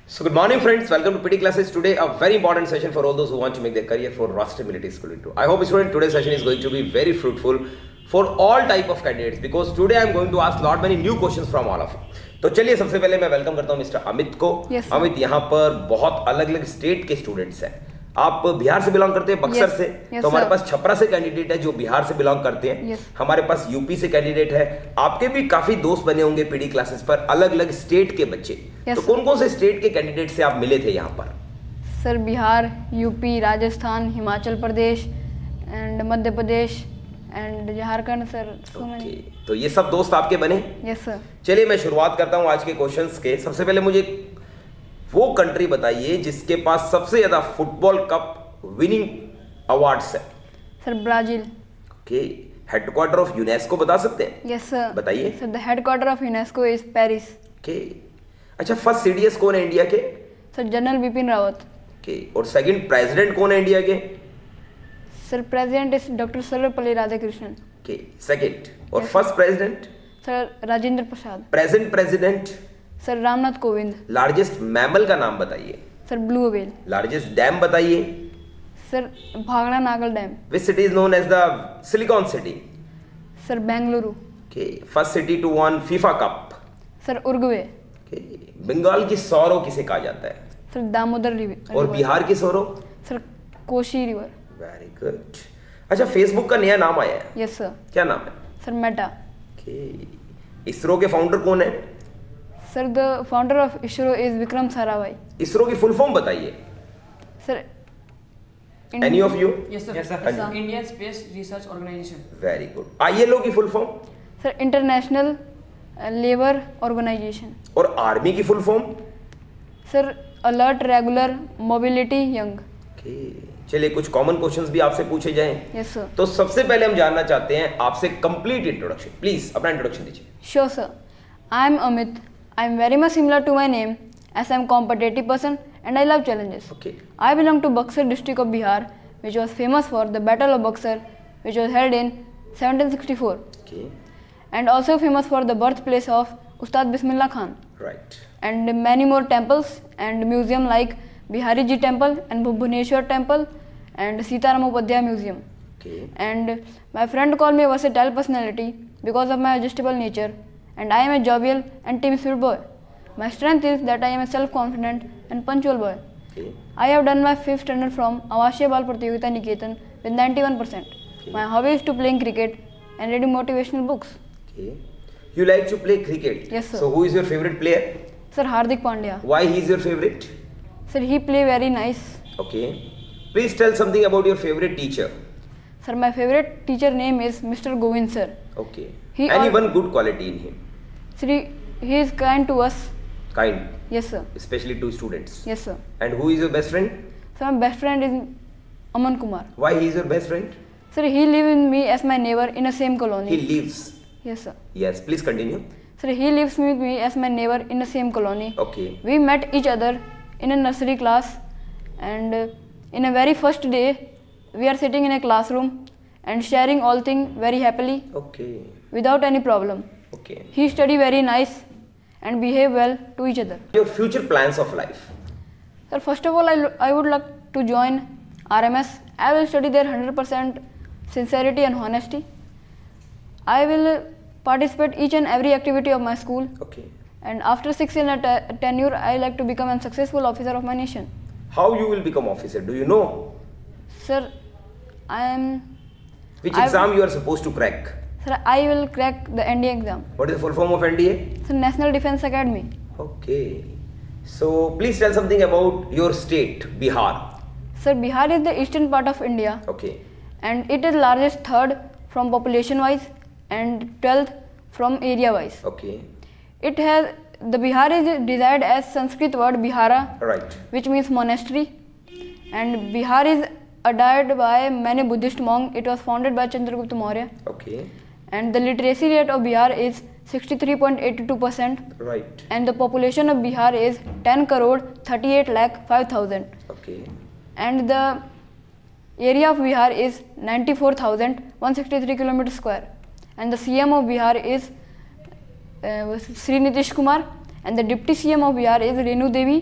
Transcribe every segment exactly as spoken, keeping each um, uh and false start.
So good morning friends, welcome to P T classes. Today a very important session for all those who want to make their career for Rashtriya Military School into. I hope student today's session is going to be very fruitful for all type of candidates because today I am going to ask lot many new questions from all of you. तो चलिए सबसे पहले मैं welcome करता हूँ mister Amit को। yes, Amit यहाँ पर बहुत अलग अलग स्टेट के स्टूडेंट्स हैं। आप बिहार से बिलोंग करते हैं, बक्सर yes, से yes, तो हमारे पास छपरा से कैंडिडेट है जो बिहार से बिलोंग करते हैं yes. हमारे पास यूपी से कैंडिडेट है। आपके भी काफी दोस्त बने होंगे पीडी क्लासेस पर, अलग अलग स्टेट के बच्चे yes, तो कौन कौन से स्टेट के कैंडिडेट से आप मिले थे यहाँ पर? Sir Bihar, UP, Rajasthan, Himachal Pradesh and Madhya Pradesh and Jharkhand sir. okay. तो ये सब दोस्त आपके बने? Yes sir. चलिए मैं शुरुआत करता हूँ आज के क्वेश्चंस के। सबसे पहले मुझे वो कंट्री बताइए जिसके पास सबसे ज्यादा फुटबॉल कप विनिंग अवार्ड्स है। Sir Brazil. Okay, headquarter of UNESCO बता सकते हैं? Yes sir. बताइए। Sir the headquarter of UNESCO is Paris. Okay, अच्छा फर्स्ट सीडीएस कौन है इंडिया के? Sir general Bipin Rawat. Okay, और सेकंड प्रेसिडेंट कौन है इंडिया के? Sir president is doctor Sarvepalli Radhakrishnan. Okay, second और first president? Sir Rajendra Prasad. Present president? Sir Ramnath Kovind. Largest mammal का नाम बताइए। Sir blue whale. Largest dam बताइए। Sir Bhakra Nangal dam. Which city is known as the silicon city? Sir Bengaluru. Okay, first city to won FIFA cup? Sir Uruguay. Okay, Bengal की sorrow किसे कहा जाता है? Sir Damodar river. और बिहार की sorrow? Sir Koshi river. Very good. अच्छा Facebook का नया नाम आया है? Yes sir. क्या नाम है? Sir Meta. ओके, इसरो के फाउंडर कौन है? Sir the founder of ISRO is Vikram Sarabhai. ISRO की फुल फॉर्म बताइए। Sir any of you? Yes sir. Yes sir. Indian space research organisation. Very good. ILO की full form? Sir international labour organisation. और army की full form? Sir alert regular mobility young. Okay, चलिए कुछ common questions भी आपसे पूछे जाएं। Yes sir. तो सबसे पहले हम जानना चाहते हैं आपसे कंप्लीट इंट्रोडक्शन। प्लीज अपना इंट्रोडक्शन दीजिए। Sure sir. I am Amit. I am very much similar to my name as I am competitive person and I love challenges. Okay. I belong to Buxar district of Bihar, which was famous for the Battle of Buxar, which was held in seventeen sixty-four. Okay. And also famous for the birthplace of Ustad Bismillah Khan. Right. And many more temples and museum like Bihari Ji Temple and Bhubaneswar Temple and Sitaram Upadhyay Museum. Okay. And my friend called me a versatile personality because of my adjustable nature. And I am a jovial and team spirit boy. My strength is that I am a self-confident and punctual boy. Okay. I have done my fifth standard from Avashya Bal Pratyogita Niketan with ninety-one percent. Okay. My hobby is to playing cricket and reading motivational books. Okay. You like to play cricket? Yes sir. So who is your favorite player? Sir Hardik Pandya. Why he is your favorite? Sir he play very nice. Okay. Please tell something about your favorite teacher. Sir my favorite teacher name is Mister Govind sir. Okay. He Any all... one good quality in him? Sir he, he is kind to us. Kind? Yes sir. Especially to students? Yes sir. And who is your best friend? Sir my best friend is Aman Kumar. Why he is your best friend? Sir he lives with me as my neighbor in a same colony. He lives? Yes sir. Yes, please continue. Sir he lives with me as my neighbor in the same colony. Okay. We met each other in a nursery class and uh, in a very first day we are sitting in a classroom and sharing all things very happily. Okay. Without any problem. Okay. He study very nice and behave well to each other. Your future plans of life? Sir first of all I, I would like to join R M S. I will study there one hundred percent sincerity and honesty. I will participate each and every activity of my school. Okay. And after six years tenure, I like to become a successful officer of my nation. How you will become officer? Do you know? Sir, I am... Which I exam you are supposed to crack? Sir, I will crack the N D A exam. What is the full form of N D A? Sir, National Defence Academy. Okay. So, please tell something about your state, Bihar. Sir, Bihar is the eastern part of India. Okay. And it is largest third from population wise and twelfth from area wise. Okay. It has, the Bihar is designed as Sanskrit word Bihara. Right. Which means monastery. And Bihar is adopted by many Buddhist monks. It was founded by Chandragupta Maurya. Okay. And the literacy rate of Bihar is sixty-three point eight two percent. Right. And the population of Bihar is ten crore thirty-eight lakh five thousand. Okay. And the area of Bihar is ninety-four thousand one hundred sixty-three kilometers square. And the C M of Bihar is uh, Sri Nitish Kumar. And the Deputy C M of Bihar is Renu Devi.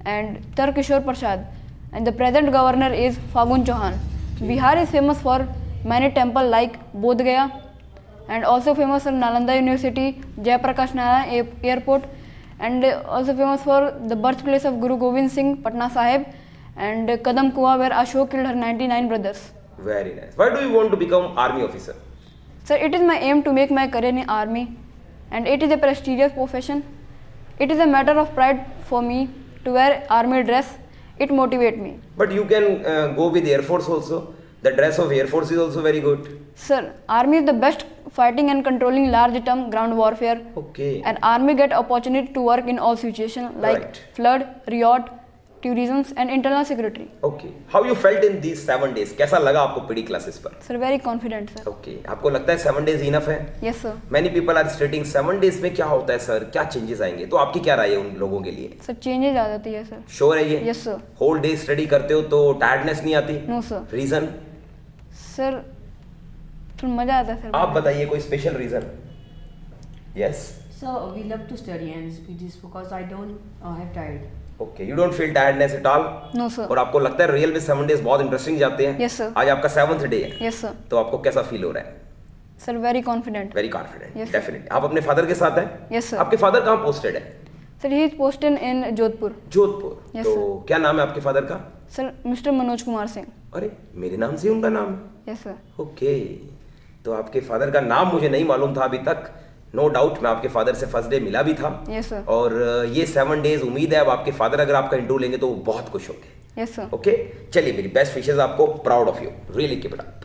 and Tarkishore Prasad. And the present governor is Fagun Chauhan. Bihar is famous for many temples like Bodh Gaya, and also famous for Nalanda University, Jayaprakash Narayan Airport, and also famous for the birthplace of Guru Gobind Singh, Patna Sahib, and Kadam Kuwa, where Ashok killed her ninety-nine brothers. Very nice. Why do you want to become army officer? Sir, it is my aim to make my career in army, and it is a prestigious profession. It is a matter of pride for me to wear army dress. It motivates me. But you can uh, go with Air Force also. The dress of Air Force is also very good. Sir, army is the best fighting and controlling large term ground warfare. Okay. And army get opportunity to work in all situations like Right. flood, riot, tourism and internal security. Okay. How you felt in these seven days? कैसा लगा आपको PD classes पर? Sir, very confident, sir. Okay. आपको लगता है seven days enough है? Yes, sir. Many people are stating seven days में क्या होता है सर? क्या changes आएंगे? तो आपकी क्या राय है उन लोगों के लिए? Sir, changes आ जाती है, sir. Sure है ये? Yes, sir. Whole day study करते हो तो tiredness नहीं आती? No, sir. Reason? Sir, थोड़ा मजा आता है, sir. आप बताइए कोई special reason? Yes. So we love to study and it is because I don't uh, have tired. Okay. You don't feel tiredness at all? No, sir. और आपको लगता है रियल में सेवन डेज बहुत इंटरेस्टिंग जाते हैं? Yes, sir. आज आपका सेवंथ डे है, Yes, sir. तो आपको कैसा फील हो रहा है? Sir, very confident. Very confident, Yes, sir. Definitely. आप अपने फादर के साथ हैं? Yes, sir. आपके फादर कहाँ पोस्टेड है? Sir, he is posted in Jodhpur. Jodhpur. Yes, तो sir. क्या नाम है आपके फादर का? Sir, Mister Manoj Kumar Singh. अरे मेरे नाम से ही उनका नाम है? Yes, sir. ओके। तो आपके फादर का नाम मुझे नहीं मालूम था अभी तक। नो डाउट मैं आपके फादर से फर्स्ट डे मिला भी था। Yes, sir. और ये सेवन डेज उम्मीद है अब आपके फादर अगर आपका इंटरव्यू लेंगे तो वो बहुत खुश होंगे। Yes, sir. ओके, चलिए मेरी बेस्ट विशेस आपको, proud of you, really keep it up.